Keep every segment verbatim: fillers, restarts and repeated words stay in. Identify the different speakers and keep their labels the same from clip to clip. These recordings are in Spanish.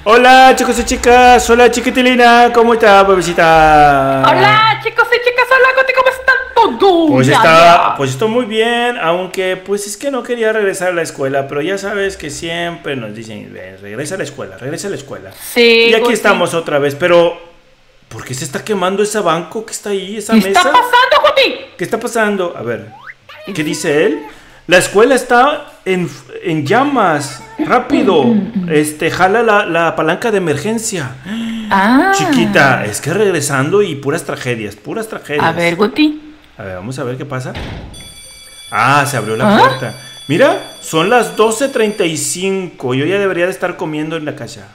Speaker 1: Hola chicos y chicas, hola chiquitilina, ¿cómo está, bebecita?
Speaker 2: Hola chicos y chicas, hola Guti, ¿cómo están todos?
Speaker 1: Pues
Speaker 2: Ya,
Speaker 1: está,
Speaker 2: ya.
Speaker 1: pues estoy muy bien, aunque pues es que no quería regresar a la escuela, pero ya sabes que siempre nos dicen, "Ven, regresa a la escuela, regresa a la escuela".
Speaker 2: Sí,
Speaker 1: Y aquí
Speaker 2: Guti.
Speaker 1: estamos otra vez, pero ¿por qué se está quemando ese banco que está ahí, esa
Speaker 2: ¿Qué
Speaker 1: mesa?
Speaker 2: está pasando, Guti?
Speaker 1: ¿Qué está pasando? A ver, ¿qué dice él? La escuela está en, en llamas. Rápido. Este, jala la, la palanca de emergencia.
Speaker 2: Ah.
Speaker 1: Chiquita, es que regresando y puras tragedias, puras tragedias.
Speaker 2: A ver, Guti.
Speaker 1: A ver, vamos a ver qué pasa. Ah, se abrió la
Speaker 2: ¿Ah?
Speaker 1: puerta. Mira, son las doce treinta y cinco. Yo ya debería de estar comiendo en la casa.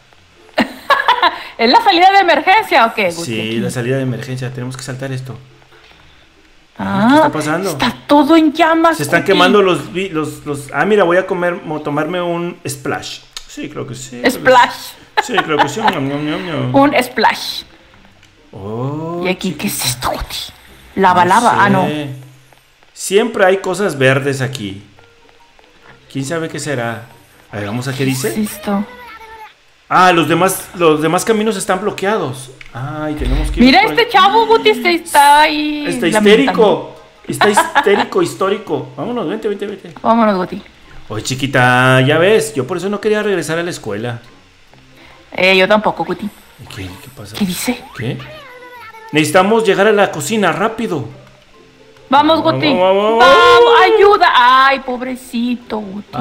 Speaker 2: ¿Es la salida de emergencia o qué, Guti?
Speaker 1: Sí, la salida de emergencia. Tenemos que saltar esto.
Speaker 2: Ah,
Speaker 1: ¿Qué está pasando?
Speaker 2: Está todo en llamas.
Speaker 1: Se están
Speaker 2: Guti.
Speaker 1: quemando los, vi- los, los... Ah, mira, voy a comer, mo- tomarme un splash. Sí, creo que sí. creo que
Speaker 2: Splash.
Speaker 1: Sí, creo que sí. Ñam, ñam, ñam, ñam.
Speaker 2: Un splash.
Speaker 1: Oh,
Speaker 2: ¿Y aquí qué
Speaker 1: chiquita.
Speaker 2: es esto, Guti? Lava,
Speaker 1: No
Speaker 2: lava. Ah, no.
Speaker 1: sé. Siempre hay cosas verdes aquí. ¿Quién sabe qué será? A ver, vamos a qué
Speaker 2: ¿Qué es
Speaker 1: dice.
Speaker 2: esto?
Speaker 1: Ah, los demás, los demás caminos están bloqueados. Ay, tenemos que ir
Speaker 2: Mira
Speaker 1: por
Speaker 2: este
Speaker 1: ahí.
Speaker 2: chavo, Guti, este está ahí.
Speaker 1: Está
Speaker 2: lamentando.
Speaker 1: histérico. Está histérico, histórico. Vámonos, vente, vente, vente.
Speaker 2: Vámonos, Guti.
Speaker 1: Oye, chiquita, ya ves, yo por eso no quería regresar a la escuela.
Speaker 2: Eh, yo tampoco, Guti.
Speaker 1: ¿Qué, qué pasa?
Speaker 2: ¿Qué dice?
Speaker 1: ¿Qué? Necesitamos llegar a la cocina rápido.
Speaker 2: Vamos, Guti.
Speaker 1: Vamos, vamos,
Speaker 2: Vamos, ayuda. Ay, pobrecito, Guti.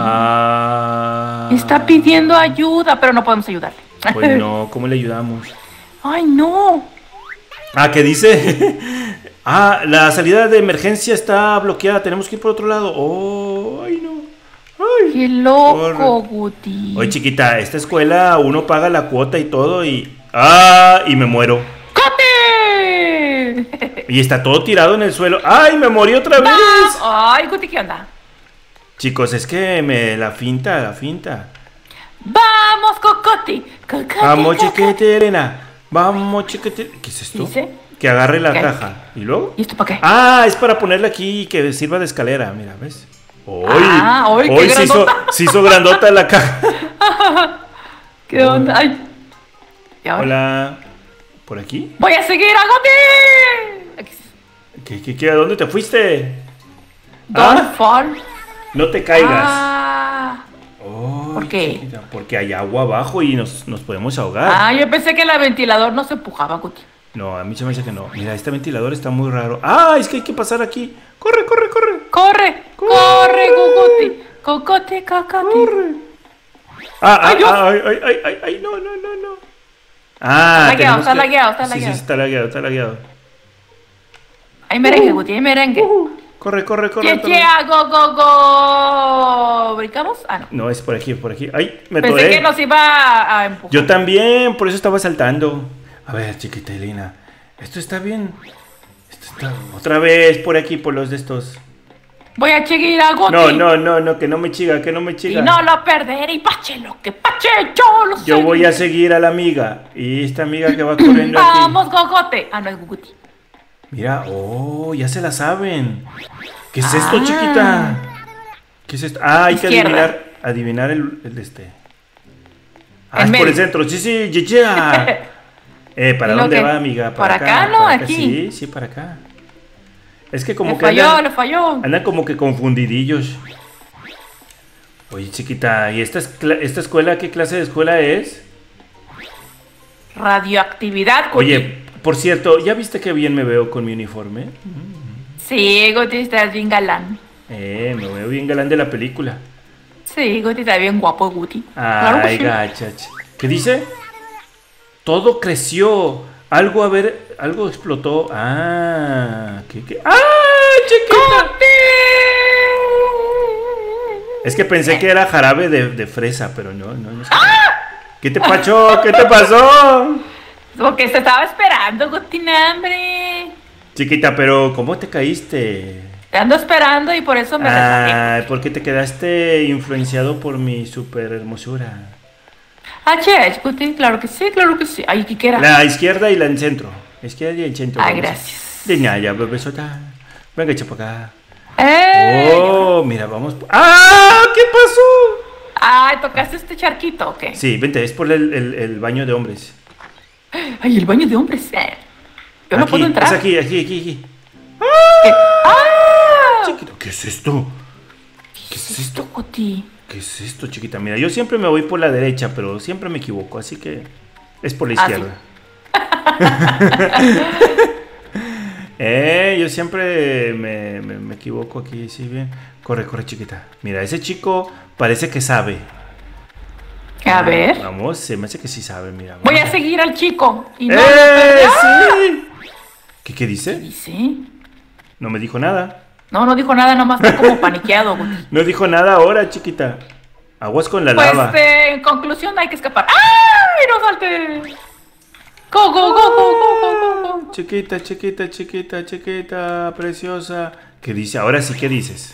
Speaker 1: Ah.
Speaker 2: Está pidiendo ayuda, pero no podemos ayudarle.
Speaker 1: Pues no, ¿cómo le ayudamos?
Speaker 2: Ay, no.
Speaker 1: Ah, ¿qué dice? Ah, la salida de emergencia está bloqueada. Tenemos que ir por otro lado. Oh, ay, no. Ay.
Speaker 2: Qué loco,
Speaker 1: Corre.
Speaker 2: Guti.
Speaker 1: Oye, chiquita, esta escuela uno paga la cuota y todo y... Ah, y me muero.
Speaker 2: ¡Cote!
Speaker 1: Y está todo tirado en el suelo. ¡Ay, me morí otra vez!
Speaker 2: Ay, Guti, ¿qué onda?
Speaker 1: Chicos, es que me... La finta, la finta.
Speaker 2: Vamos, Cocoti. Cocoti,
Speaker 1: Vamos,
Speaker 2: Cocoti.
Speaker 1: chiquitirena. Vamos, chiquitirena. ¿Qué es esto?
Speaker 2: ¿Dice?
Speaker 1: Que agarre la
Speaker 2: ¿Qué?
Speaker 1: caja. ¿Y luego?
Speaker 2: ¿Y esto para qué?
Speaker 1: Ah, es para ponerla aquí y que sirva de escalera. Mira, ¿ves? ¡Hoy!
Speaker 2: Ah, ¡ay, qué
Speaker 1: hoy se hizo,
Speaker 2: grandota!
Speaker 1: se hizo grandota la caja.
Speaker 2: ¿Qué onda? Ay. ¿Y ahora?
Speaker 1: Hola. ¿Por aquí?
Speaker 2: Voy a seguir a Goti. Aquí.
Speaker 1: ¿Qué, qué, qué? ¿A dónde te fuiste?
Speaker 2: Don't
Speaker 1: Ah,
Speaker 2: fall.
Speaker 1: no te caigas.
Speaker 2: Ah.
Speaker 1: Ay,
Speaker 2: ¿Por qué?
Speaker 1: chiquita, porque hay agua abajo y nos, nos podemos ahogar.
Speaker 2: Ah, yo pensé que el ventilador no se empujaba, Guti.
Speaker 1: No, a mí se me hace que no. Mira, este ventilador está muy raro. Ah, es que hay que pasar aquí. Corre, corre, corre.
Speaker 2: Corre, corre, Guguti. Cocote, Cocoti.
Speaker 1: Corre. Ah, ah,
Speaker 2: Ay, Dios.
Speaker 1: ay, ay, ay, ay, ay, no, no, no, no. Ah,
Speaker 2: Está lagueado,
Speaker 1: tenemos
Speaker 2: está
Speaker 1: que-
Speaker 2: lagueado, está
Speaker 1: Sí,
Speaker 2: lagueado.
Speaker 1: sí, está lagueado, está lagueado.
Speaker 2: Hay merengue, Guti, hay merengue.
Speaker 1: Corre, corre, corre.
Speaker 2: Che,
Speaker 1: corre.
Speaker 2: che, ah, go, go, go. ¿Brincamos? Ah, no.
Speaker 1: No, es por aquí, por aquí. Ay, me
Speaker 2: Pensé
Speaker 1: atoré.
Speaker 2: que nos iba a, a empujar.
Speaker 1: Yo también, por eso estaba saltando. A ver, chiquita Elena. Esto está bien. Esto está... Otra vez por aquí, por los de estos.
Speaker 2: Voy a seguir a Guti.
Speaker 1: No, no, no, no, que no me chiga, que no me
Speaker 2: Y
Speaker 1: chiga.
Speaker 2: no lo perderé. Y pache lo que pache, yo lo sé.
Speaker 1: Yo voy a seguir a la amiga. Y esta amiga que va corriendo aquí.
Speaker 2: Vamos, Gogote. Ah, no es Guguti.
Speaker 1: Mira, oh, ya se la saben. ¿Qué es esto,
Speaker 2: Ah.
Speaker 1: chiquita? ¿Qué es esto? Ah, hay que
Speaker 2: Izquierda.
Speaker 1: adivinar, adivinar el, el este. Ah,
Speaker 2: En
Speaker 1: es por el
Speaker 2: medio.
Speaker 1: centro. Sí, sí, ya, ya. Eh, ¿para
Speaker 2: ¿Y lo
Speaker 1: dónde
Speaker 2: que?
Speaker 1: va, amiga?
Speaker 2: ¿Para acá, no?
Speaker 1: para
Speaker 2: Aquí.
Speaker 1: Sí, sí, para acá. Es que como
Speaker 2: Le
Speaker 1: que
Speaker 2: falló,
Speaker 1: andan,
Speaker 2: le falló.
Speaker 1: andan como que confundidillos. Oye, chiquita, ¿y esta, es cla- esta escuela, qué clase de escuela es?
Speaker 2: Radioactividad, Guti.
Speaker 1: Oye, por cierto, ¿ya viste qué bien me veo con mi uniforme?
Speaker 2: Sí, Guti, estás bien galán.
Speaker 1: Eh, me veo bien galán de la película.
Speaker 2: Sí, Guti, está bien guapo, Guti. Claro que
Speaker 1: Ay,
Speaker 2: sí.
Speaker 1: gachach. ¿Qué dice? Todo creció. Algo, a ver, algo explotó. Ah, ¿qué, qué? ¡Ah, chiquita!
Speaker 2: ¡Guti!
Speaker 1: Es que pensé que era jarabe de, de fresa, pero no, no, no. Es ¿Qué te pachó? ¿Qué te pasó?
Speaker 2: Porque se estaba esperando, Guti, hambre.
Speaker 1: Chiquita, pero ¿cómo te caíste?
Speaker 2: Te ando esperando y por eso me resbalé.
Speaker 1: Ah, porque te quedaste influenciado por mi super hermosura.
Speaker 2: Ah, che, Guti, claro que sí, claro que sí. Ay, ¿qué quiera?
Speaker 1: La izquierda y la en centro. Izquierda y el centro.
Speaker 2: Ay,
Speaker 1: vamos.
Speaker 2: gracias.
Speaker 1: De ñaya, bebesota. Venga, echa para acá.
Speaker 2: ¡Eh!
Speaker 1: Oh, mira, vamos. ¡Ah! ¿Qué pasó?
Speaker 2: Ay, ¿tocaste este charquito o qué?
Speaker 1: Sí, vente, es por el, el, el baño de hombres.
Speaker 2: Ay, el baño de hombres. Eh. Yo no
Speaker 1: Aquí,
Speaker 2: puedo entrar.
Speaker 1: es aquí, aquí, aquí, aquí.
Speaker 2: ¿Qué? ¡Ah!
Speaker 1: Chiquito, ¿qué es esto? ¿Qué es esto?
Speaker 2: Guti?
Speaker 1: ¿Qué es esto, chiquita? Mira, yo siempre me voy por la derecha, pero siempre me equivoco, así que es por la
Speaker 2: Ah,
Speaker 1: izquierda. eh, yo siempre me, me, me equivoco aquí, sí, bien. Corre, corre, chiquita. Mira, ese chico parece que sabe.
Speaker 2: A ver.
Speaker 1: Vamos, se me hace que sí sabe, mira. Vamos.
Speaker 2: Voy a seguir al chico. Y no,
Speaker 1: ¡Eh,
Speaker 2: no,
Speaker 1: sí! ¿Qué, qué dice?
Speaker 2: ¿Qué dice?
Speaker 1: No me dijo nada.
Speaker 2: No, no dijo nada, nomás está como paniqueado, Guti.
Speaker 1: No dijo nada ahora, chiquita. Aguas con la
Speaker 2: Pues,
Speaker 1: lava.
Speaker 2: eh, en conclusión, hay que escapar. ¡Ay, no salte! ¡Go, go, go, go, go, go, go, go!
Speaker 1: Chiquita, chiquita, chiquita, chiquita, preciosa. ¿Qué dice? Ahora sí, ¿qué dices?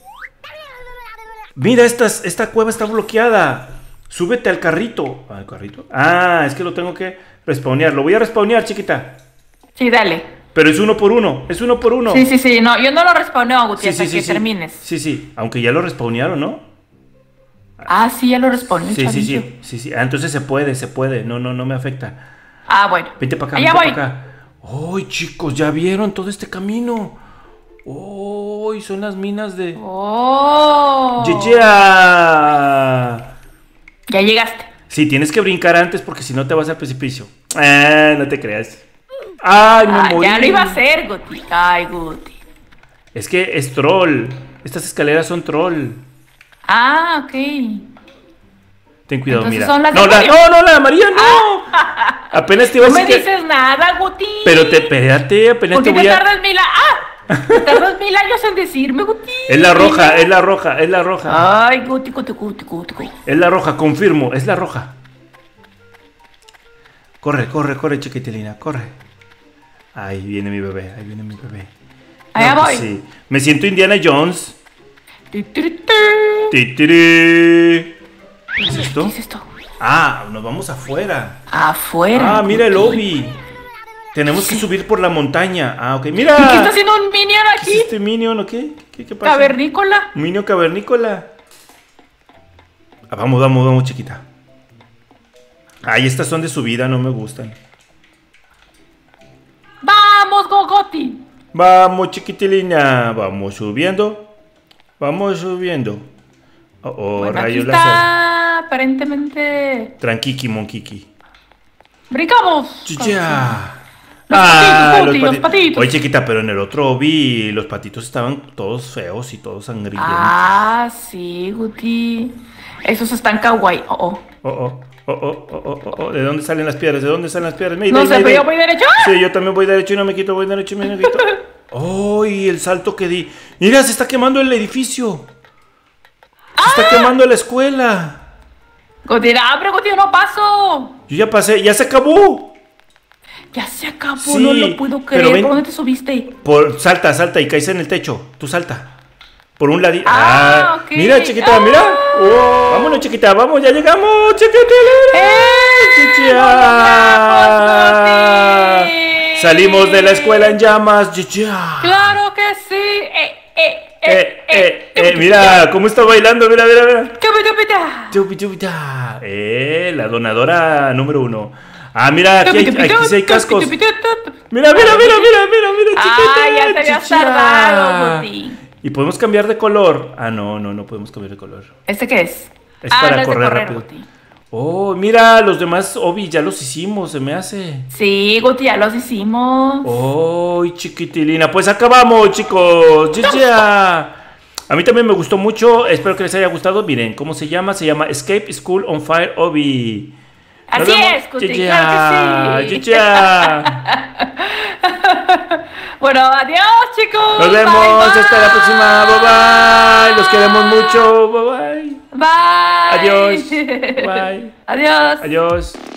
Speaker 1: Mira, esta, esta cueva está bloqueada. Súbete al carrito. ¿Al carrito? Ah, es que lo tengo que respawnear. Lo voy a respawnear, chiquita.
Speaker 2: Sí, dale.
Speaker 1: Pero es uno por uno. Es uno por uno.
Speaker 2: Sí, sí, sí. No, yo no lo respawneo, Guti,
Speaker 1: Sí,
Speaker 2: hasta
Speaker 1: sí, sí,
Speaker 2: que
Speaker 1: sí.
Speaker 2: termines.
Speaker 1: Sí, sí. Aunque ya lo respawnearon, ¿no?
Speaker 2: Ah, sí, ya lo respawneó,
Speaker 1: Sí, sí,
Speaker 2: chavillo.
Speaker 1: sí. Sí, sí. Ah, entonces se puede, se puede. No, no, no me afecta.
Speaker 2: Ah, bueno.
Speaker 1: Vente para acá,
Speaker 2: Allá
Speaker 1: vente
Speaker 2: voy.
Speaker 1: para acá. ¡Ay, chicos! ¿Ya vieron todo este camino? ¡Ay! Son las minas de...
Speaker 2: ¡Oh!
Speaker 1: ¡Chichea!
Speaker 2: Ya llegaste.
Speaker 1: Sí, tienes que brincar antes porque si no te vas al precipicio. Ah, no te creas. ¡Ay, me
Speaker 2: Ah,
Speaker 1: morí!
Speaker 2: ya lo iba a hacer, Guti. Ay, Guti.
Speaker 1: Es que es troll. Estas escaleras son troll.
Speaker 2: Ah, ok.
Speaker 1: Ten cuidado,
Speaker 2: Entonces
Speaker 1: mira.
Speaker 2: son las de
Speaker 1: no, la,
Speaker 2: Mario.
Speaker 1: no, no, la de María, no. Apenas te iba a
Speaker 2: No me
Speaker 1: decir que-
Speaker 2: dices nada, Guti.
Speaker 1: Pero te, espérate, apenas
Speaker 2: ¿Por
Speaker 1: te
Speaker 2: qué
Speaker 1: voy
Speaker 2: te
Speaker 1: a...
Speaker 2: tardas mil años? ¡Ah! Te tardas mil años en decirme, Guti.
Speaker 1: Es la roja, es la roja, es la roja.
Speaker 2: Ay, Guti, Guti, Guti, Guti, Guti.
Speaker 1: Es la roja, confirmo, es la roja. Corre, corre, corre, chiquitilina, corre. Ahí viene mi bebé, ahí viene mi bebé.
Speaker 2: Allá
Speaker 1: No, pues
Speaker 2: voy.
Speaker 1: sí. Me siento Indiana Jones.
Speaker 2: Tu, tu, tu.
Speaker 1: Titiri. ¿Qué es esto?
Speaker 2: ¿Qué es esto?
Speaker 1: Ah, nos vamos afuera.
Speaker 2: Afuera.
Speaker 1: Ah, mira el
Speaker 2: Guti.
Speaker 1: lobby. Tenemos que subir por la montaña. Ah, ok.
Speaker 2: ¿Y
Speaker 1: Mira.
Speaker 2: qué está haciendo un minion
Speaker 1: ¿Qué es
Speaker 2: aquí?
Speaker 1: este minion o qué? ¿Qué, qué pasa?
Speaker 2: Cavernícola.
Speaker 1: Un minion cavernícola. Ah, vamos, vamos, vamos, chiquita. Ay, estas son de subida, no me gustan.
Speaker 2: Vamos, Gogoti.
Speaker 1: Vamos, chiquitilina. Vamos subiendo. Vamos subiendo. Oh, oh,
Speaker 2: Bueno, aquí
Speaker 1: rayos láser.
Speaker 2: está aparentemente.
Speaker 1: Tranquiki, monkiki.
Speaker 2: Brincamos.
Speaker 1: Chicha.
Speaker 2: Los patitos, Guti, los patitos.
Speaker 1: Oye, chiquita, pero en el otro vi los patitos estaban todos feos y todos sangrientos.
Speaker 2: Ah, sí, Guti. Esos están kawaii. Oh, oh.
Speaker 1: Oh, oh, oh, oh, oh, oh, oh, oh. ¿De dónde salen las piedras? ¿De dónde salen las piedras? Mayday,
Speaker 2: No sé, pero
Speaker 1: mayday.
Speaker 2: yo voy derecho.
Speaker 1: Sí, yo también voy derecho y no me quito, voy derecho y me quito. ¡Ay, el salto que di! ¡Mira, se está quemando el edificio! ¡Se está quemando la escuela!
Speaker 2: Guti, ah, pero Guti, yo no paso.
Speaker 1: Yo ya pasé, ¡ya se acabó!
Speaker 2: Ya se acabó,
Speaker 1: Sí,
Speaker 2: no lo puedo
Speaker 1: pero
Speaker 2: creer.
Speaker 1: ven-
Speaker 2: ¿Por dónde te subiste?
Speaker 1: Por, salta, salta y caes en el techo. Tú salta. Por un ladito.
Speaker 2: Ah, ok.
Speaker 1: Mira, chiquita,
Speaker 2: Ah.
Speaker 1: mira. Oh, vámonos, chiquita, vamos, ya llegamos, chiquitita.
Speaker 2: ¡Eh!
Speaker 1: Chicha.
Speaker 2: ¡Lo logramos, Guti!
Speaker 1: Salimos de la escuela en llamas, chicha.
Speaker 2: ¡Claro que sí! ¡Eh, eh,
Speaker 1: Eh, eh, eh, mira cómo está bailando, mira, mira, mira.
Speaker 2: ¡Chupi, chupita!
Speaker 1: Chupi, chupita. Eh, la donadora número uno. Ah, mira, aquí hay, aquí sí hay cascos. Mira, mira, mira, mira, mira, mira, chiquita.
Speaker 2: ¡Ah, ya te habías
Speaker 1: chicha.
Speaker 2: tardado, Guti!
Speaker 1: Y podemos cambiar de color. Ah, no, no, no podemos cambiar de color.
Speaker 2: ¿Este qué es?
Speaker 1: Es
Speaker 2: ah,
Speaker 1: para
Speaker 2: no es de
Speaker 1: correr
Speaker 2: correr,
Speaker 1: rápido.
Speaker 2: Guti.
Speaker 1: Oh, mira, los demás Obi ya los hicimos, se me hace.
Speaker 2: Sí, Guti, ya los hicimos.
Speaker 1: Oh, chiquitilina. Pues acabamos, chicos. Ya. A mí también me gustó mucho. Espero que les haya gustado. Miren, ¿cómo se llama? Se llama Escape School on Fire Obi. Nos
Speaker 2: Así
Speaker 1: vemos.
Speaker 2: es, Guti,
Speaker 1: Ya,
Speaker 2: claro que sí.
Speaker 1: ya.
Speaker 2: Bueno, adiós, chicos.
Speaker 1: Nos vemos.
Speaker 2: Bye, bye.
Speaker 1: Hasta la próxima. Bye bye. Los queremos mucho. Bye bye.
Speaker 2: Bye.
Speaker 1: Adiós. Bye.
Speaker 2: Adiós.
Speaker 1: Adiós.